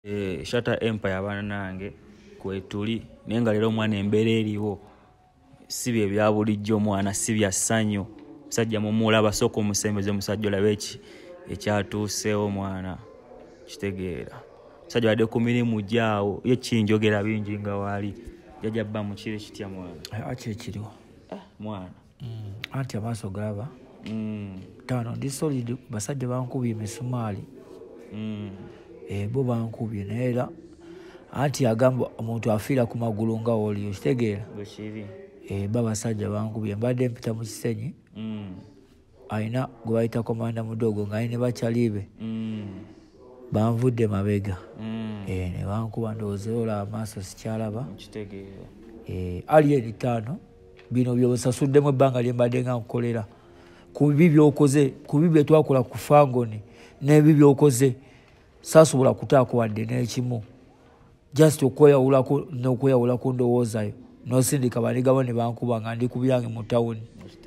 Shatter Empire abaana nange kwetuli naye nga leero omwana embeera eriwo si bye bya bulijjo omwana si bya ssanyu musajja mumulaba sooka omusembeze musajja olabe ekyatuuseewo mwana kitegeera musajja wadde ku mirimu gyaawo ye kinjogera bingi nga waali jajja bba mu kiri kitya mwana aki ekiriwo mwana anti amaaso galaba tano ndi solid basajja bankubye emisumaali bo bankubye naye era anti agamba omuntu afiira ku magulu nga woli okitegeera babasajja bankubye mbadde mpita mu kisenyi ayina gwe bayita komanda mudogo nga ayine bakyalibe banvudde mabega ne bankuba ndowoozeola amaaso sikyalaba ali eri ttaano bino byobasasuddemu ebbanga lye mbadde nga nkukolera ku bibi byokoze ku bibi bye twakola ku fangoni n'ebibi byokoze saasobola kutaako wadde n'ekimu just okweyawulako n'okweyawulako ndowoozayo n'osindika banigabo ne bankuba nga ndi ku byange mu tawuni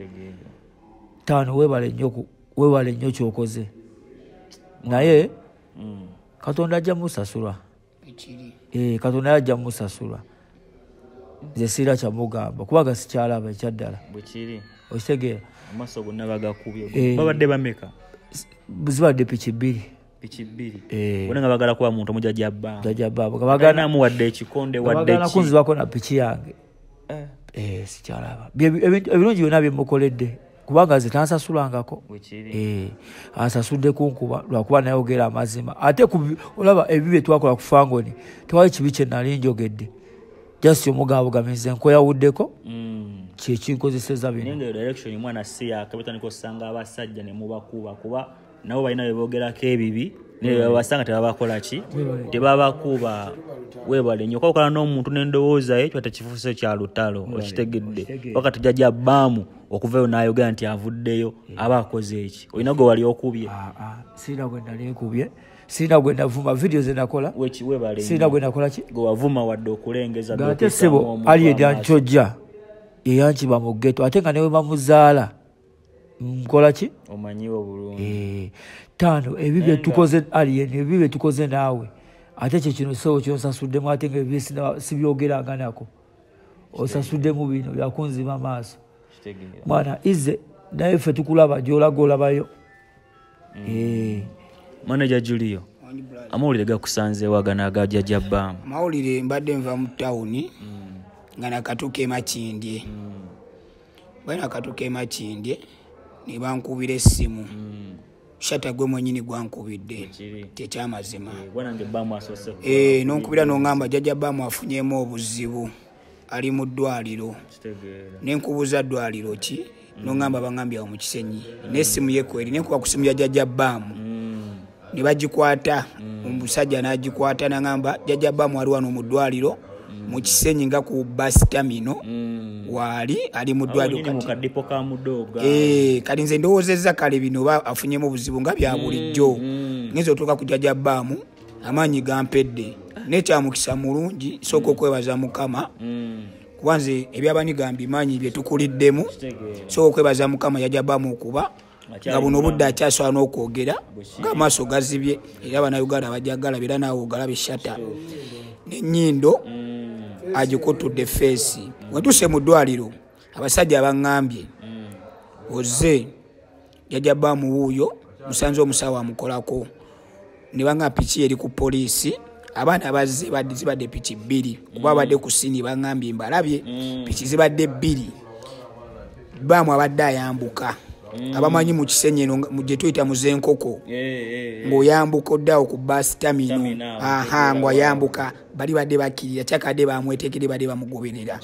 taano weebale nnyo kyokoze naye katonda ajja musasula katonda yajja musasula nze siira kyamugamba kubaga sikyalaba ekyaddala okitegeera amaaso gonna bagakubye babadde bameka zibadde piki bbiri bona nga bagala kuba muntu omujajjabbaabo baganamu wadde ekikonde bagana kunzibako na piki yange sikyalaba ebirungi byonna byemukoledde kubanga nze tansasulangako ansasudde kunkuba lwakuba nayogera amazima ate olaba ebibi bye twakola ku fangoni tewali kibi kye nali njogedde just omugabo gamize nkweyawuddeko kyekinkozeseza bino direction mwana si yakabetandika osanga abasajja ne mubakuba kuba nabo balina bye boogerako ebibi naye babasanga tebabakola ki tebabakuba weebale nnyo okwawukana n'omuntu n'endowooza ye kiba tekifuuse kya lutalo okitegedde wakati jajja bbaamu okuvayo n'ayogera nti avuddeyo aba akoze eki olina gwe wali okubye sirina gwe nali ekubye sirina gwe navuma vidiyo ze nakola sirina gwe nakola ki gwe wavuma wadde okulengeza ngate sebo ali edyancojja yeyankiba mu ggeto ate nga newe bamuzaala nkola ki omanyiwo bulungi taano ebi bye tukoze alien ebi bye tukoze naawe ate kyekino sewo kyonsasuddemu ate nga ebi sibyogeranga nako osasuddemu bino byakunzima maaso mwana ize naye ffe tukulaba gyolaga olabayo manager Julio amawulire gakusanze wagana agajjajja bbaamu amawulire mbadde nva mu tawuni nga nakatuuka emakindye bwe nakatuuka emakindye ne bankubira essimu shata gwe mwenyini gwankubidde tekyamazima nonkubira noŋŋamba jjajja bbaamu afunyemu obuzibu ali mu ddwaliro nenkubuuza ddwaliro ki noŋŋamba baŋŋambye awo mu kisenyi n'essimu yekweri nenkuba ku ssimu ya jjajja bbaamu ne bagikwata omusajja n'agikwata naŋŋamba jjajja bbaamu ali wano mu ddwaliro mu kisenyi nga ku basitamino waali ali mu ddwaliro kati nze ndowoozezza kale bino afunyemu obuzibu nga bya bulijjo ngenza otuuka ku jjajja bbaamu amaanyi gampedde nekyamukisa mulungi sooka okwebaza mukama kuba nze ebyabanigambye maanyi bye tukuliddemu sooka okwebaza mukama jjajja bbaamu okuba nga buno obudde akyasobola n'okwogera ng'amaaso gazibye era abannayuganda bajagala beera naawe ogalabe shata n'ennyindo agikutudde feesi wetuse mu ddwaliro abasajja baŋŋambye oze jjajja bbaamu wuuyo musanze omusawo amukolako ne baŋŋa piki eri ku poliisi abaana bazze zibadde piki bbiri kuba badde ku sini baŋŋambye mbalabye piki zibadde bbiri bbaamu abadde ayambuka abamanyi mu kisenyi eno gye tuyita muzenkoko ng'oyambuka oddawo ku basitamino ng'ayambuka bali badde bakkirira kyakadde bamwetekedde badde bamugoberera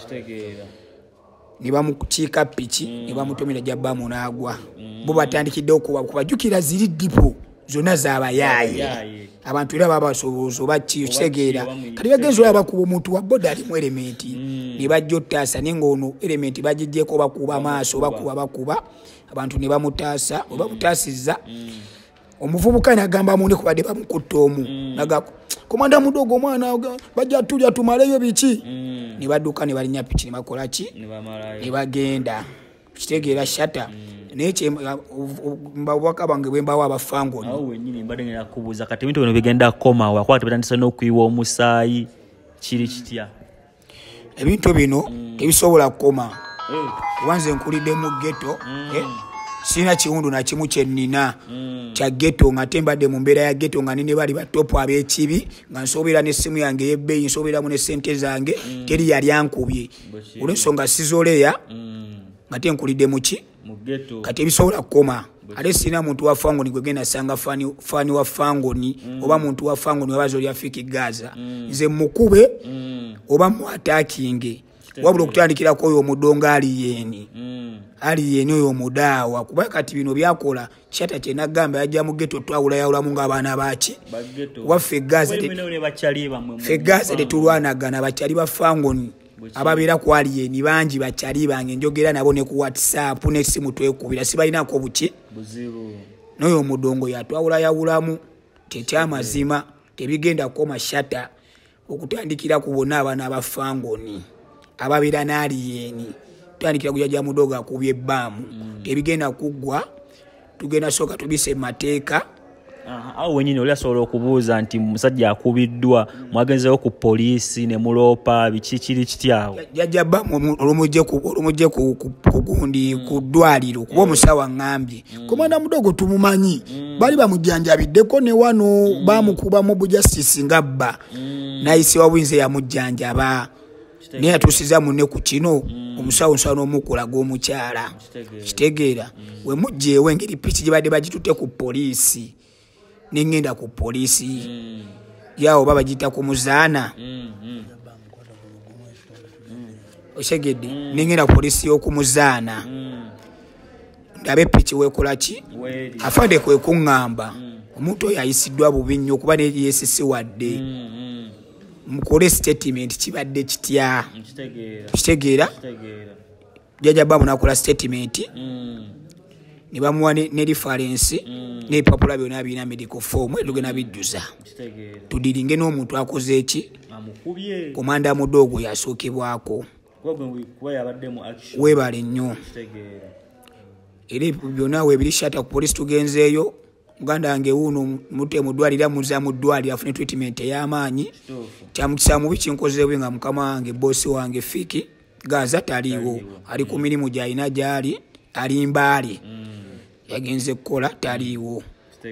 ne bamukiika piki ne bamutomera jjajja bbaamu n'agwa bo batandikidde okubajjukira ziri dipo zonna z'abayaaye abantu era babasobooza oba kitegeera kati bagenzi olaba bakuba omuntu wa boda alimu elementi ne bajja ottaasa naye ng'ono elementi bagijjeko bakuba amaaso bakuba abantu ne bamutaasa we bamutaasizza omuvubuka n'agamba munne ku badde bamukutta omu komanda mudogo omwana bajja tulya tumaleyo biki ne badduka ne balinnya piki ne bakola ki ne bagenda kitegeera shata naye mbawaka bange bwe mbawa abafangoni awo wennyini mbadde ngenda kubuuza kati ebintu bino bigenda kukomawo akuba tebitandise n'okuyiwa omusaayi kiri kitya ebintu bino tebisobola kukoma wanze nkulidde mu ghetto sina kiwundu na kimu kyennina kya ghetto nga tembadde mu mbeera ya ghetto nga nine bali batopu ab'ekibi nga nsoberera n'essimu yange ey'ebbeeyi nsobereramu ne ssente zange teri yali ankubye olw'ensonga sizoleya nga tenkulidde muki kati ebisobola kukoma ate sina muntu wa fangoni gwe genda sanga fani wa fangoni oba muntu wa fangoni wabaza oli afiki Gaza nze mukube oba muatakinge wabula okutandikirako oyo omudongo aliyeni oyo omudaawa kuba kati bino byakola kyata kyenagamba yajja mu ghetto twawulayawulamu ng'abaana baki waffe Gaza tetulwanagana bakyali ba fangoni ababeera ku aliyeni bangi bakyali bange njogera nabo ne ku WhatsApp n'essimu twekubira sibalinako buki n'oyo omudongo yatwawulayawulamu tekyamazima tebigenda kukoma shata okutandikira ku bonna abaana abafangoni ababeera n'aliyeni tutandikira kujja mudogo akubye ebbaamu tebigenda kuggwa tugenda soka tubise mateeka awo wenyini oli asobola okubuuza nti musajja akubiddwa mwagenzeyo ku poliisi ne muloopa biki kiri kityawo jajja bbamu olumujje kugundi ku ddwaliro kuba omusawo aŋŋambye komanda mudogo tumumanyi bali bamujjanjabiddeko ne wano bamukubamu bujasisi nga bba nayisibwa buyinza yamujjanjaba naye atuusiza munne ku kino omusawo nsobola n'omukulaga omukyala kitegeera we mujjeewo engeri piki gye badde bagitutte ku poliisi nengenda ku poliisi yawo baba bagiyita ku muzaana osegedde nengenda ku poliisi y'okumuzaana ndabe piki weekola ki afande kwe kuŋŋamba omuntu oyo ayisiddwa bubi nnyo okuba neyeesisiwadde mukole statement kibadde kitya kitegeera jjajja bamu nakola statement ne bamuwa ne reference n'ebipapula byonna birina medical form tugenda bijjuza tudiringe n'omuntu akoze eki komanda mudogo yasookebwako weebale nnyo era byonna weebiri shata ku poliisi tugenzeeyo muganda wange wuuno mute mudwalira muza mudwalira afune treatment ey'amaanyi kyamukisa mubi kinkozeewe nga mukama wange bosi wange Fiki Gaza taliiwo ali ku mirimu gy'alina gy'ali ali Mbaale yagenze kukola taliiwo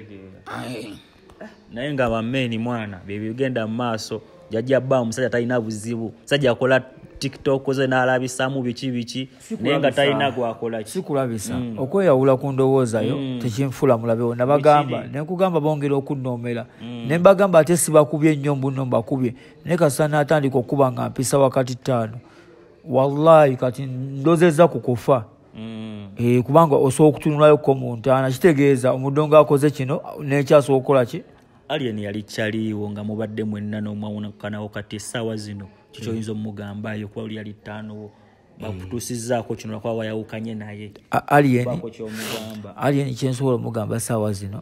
naye nga bammeeni mwana bebigenda mu maaso jajja bba omusajja talina buzibu musajja akola TikTok ze n'alabisaamu biki naye nga talina gwakola sikulabisa okweyawula ku ndowoozayo tekinfula mulabewo nabagamba nenkugamba bongera okunnoomera ne mbagamba ate sibakubye nnyo mbuno mbakubye naye kasita n'atandika okuba nga mpisa wakati 5 wallahi kati ndozeza ku kufa kubanga osobola okutunulayo ko mu ntaana kitegeeza omudongo akoze kino nekyasobola okukola ki aliyeni yali kyaliiwo nga mubadde mwenna n'omwawunakanawo kati essaawa zino kikyoyinza omugambayo kuba oli yali 5 bakutuusizzaako kino lwakuba wayawukanye naye aliyeni kyensobola omugamba essaawa zino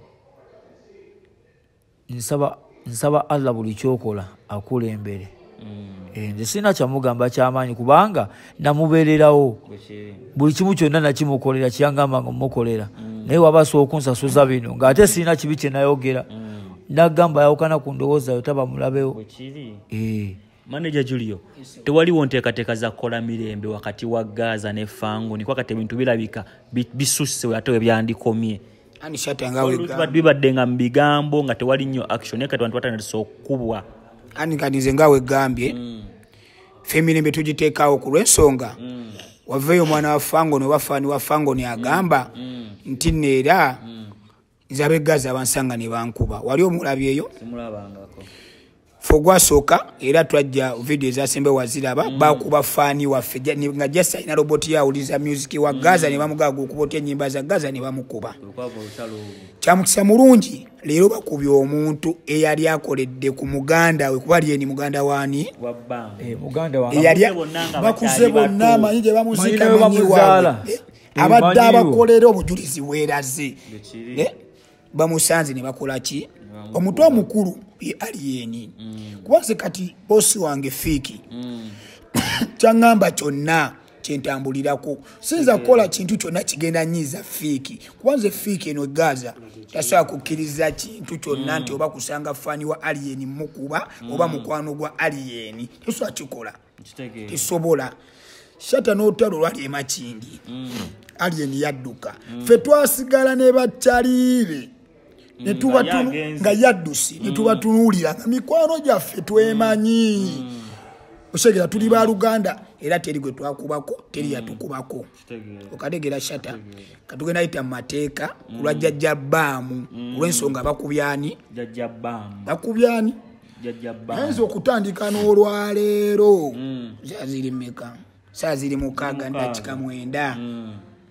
nsaba Allah buli kyokola akulembere nze sina kyamugamba kyamaanyi kubanga namubeererawo buli kimu kyonna nakimukolera kyangamba nga mukolera naye wabasobola okunsasuza bino ng'ate sirina kibi kye nayogera nagamba yawukana ku ndowoozayo taba mulabewo Manager Julio tewaliwo nteekateeka za kukola mirembe wakati wa Gaza ne Fangoni kwa kati ebintu birabika bisusse ate we byandikomye ani shatangawe bibadde nga mbigambo nga tewali nnyo action ekati abantu batandise okubwa ani kanize ngawe gambye femirembe tugiteekaawo ku lw'ensonga waveeyo mwana wa Fangoni oba faani wa Fangoni agamba nti neera nze ab'Egaza bansanga ne bankuba wali omulabyeyo simulabangako fogwasooka era twajja video ezasembe waziraba bakuba faani waffe nga jasa ina roboti yawuliza music wa Gaza ne bamugaga okubotya ennyimba za Gaza ne bamukuba kyamukisa mulungi leero bakubye omuntu eyali akoledde ku muganda we kuba lyeni muganda waani bakuze bonna amanyi gye bamuzika manyiwawe abadde abakolera obujulizi bweraze bamusanze ne bakola ki omuntu omukulu aliyeni kubanze kati bosi wange Fiki kyangamba kyonna kyentambulirako sinza kukola kintu kyonna kigenda nyiza fiiki kubanze fiiki eno Gaza tasobola kukkiriza kintu kyonna nti oba kusanga faani wa alien mukuba oba mukwano gwa alien tesobola kikola tesobola Shatta n'olutalo lwali e Makindi alien yadduka ffe twasigala ne bakyaliire nga yaddusi ne tubatunuulira nga mikwano gyaffe twemanyi osegera tuli ba Luganda era teri gwe twakubako teri yatukubako okategeera Shatta katugenda ayita mu mateeka kulwa jjajja bbaamu olw'ensonga bakubyani ayinza okutandika n'olwaleero zaziri mmeka saa ziri mukaaga ndakika 9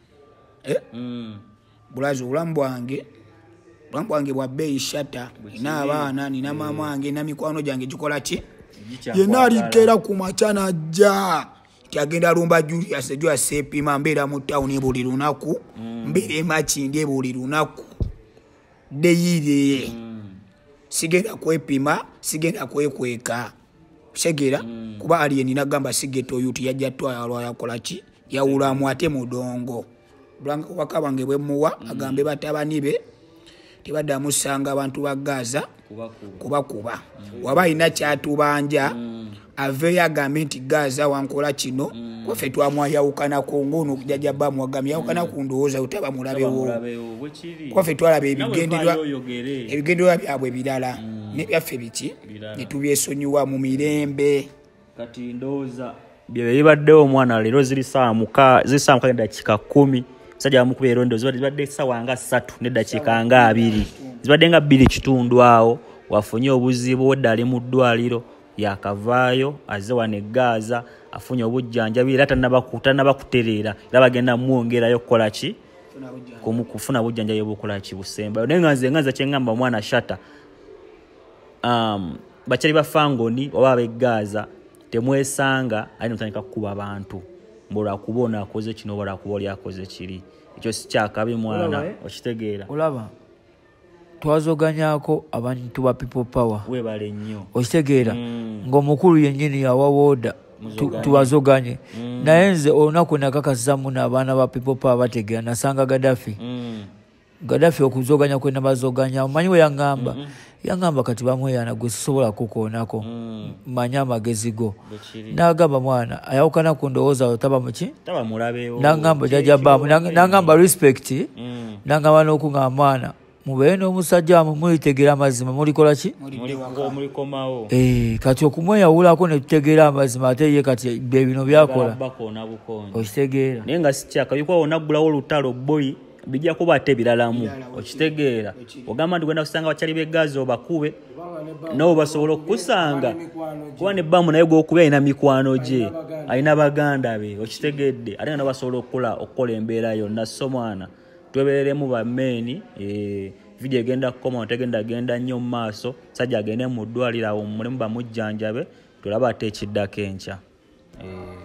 bulazi obulamu bwange bwa bbeeyi Shatta nina abaana nina maama wange nina mikwano gyange gikola ki yenna alikeera ku makya najja nti agenda alumba Julius ejo aseepima mbeera mu tawuni buli lunaku mbeera e Makindi buli lunaku deyire sigenda kwepima sigenda kwekweka segera kuba alien nagamba sigeto yuti yajja twala yakola ki yawulamu ate mudongo bulanga kubaka bange bwe muwa agambe batabani be tebadda musanga abantu ba Gaza kuba waba ina kyatubanja aveyo agambe nti Gaza wankola kino kwaffe twamwayawukana ku ngono okujajja bamu agambe yawukana ku ndowooza utaba mulabewo kwaffe twalaba ebigendererwa byabwe birala nebyaffe biki ne tubyesonyiwa mu mirembe kati ndowooza bye bibaddewo omwana leero ziri saa mukaaga dakika 10 sajja bamukuba erondo zibadde ssaawa nga 3 n'eddakiika nga 2 zibadde nga 2 kitundu awo wafunye obuzibu odda ali mu ddwaliro yakavaayo azze wano e Gaza afunye obujjanjabi era tannabakutereera era bagenda mwongerayo kukola ki kufuna bujjanjabi bukola ki busembayo naye nganze kyeŋŋamba omwana Shatta bakyali ba Fangoni oba ab'e Gaza temwesanga ali mutandika kukuba abantu mbulwakuba ono akoze kino oba lwakuba oli akoze kiri ekyo si kyakabi mwana okitegeera olaba twazoganyako abantu ba people power webale nnyo okitegeera ng'omukulu yennyini yawa wooda tubazoganye naye nze olunaku nakakasizamu n'abaana ba people power bategeera nasanga Gaddafi okuzoganya kwe nabazoganya omanyi we yaŋŋamba kati bamweyana gwe sisobola kukoonako manya amagezi go n'agamba mwana ayawukana ku ndowooza taba muki n'aŋŋamba jjajja baamu n'aŋŋamba respect n'aŋŋamba n'okuŋŋamba mwana mubeere n'omusajja wamwe mulitegeera amazima mulikola ki mulikomawo kati okumweyawulako ne tutegeera amazima ate ye kati bye bino byakola okitegeera naye nga si kyaka yuko onaggulawo olutalo boyi bijja kuba ate biralamu okitegeera ogamba nti gwenda kusanga bakyali b'e Gaza obakube nabo basobola okukusanga kuba ne bbamu naye gw'okuba alina mikwano gye alina baganda be okitegedde ate nga nabo basobola okukola embeera yonna so mwana twebereremu bammeeni vidiyo egenda kukoma tegenda nnyo mu maaso sajja agende mu ddwaliro awo mulimu bamujjanjabe tulaba ate ekiddako enkya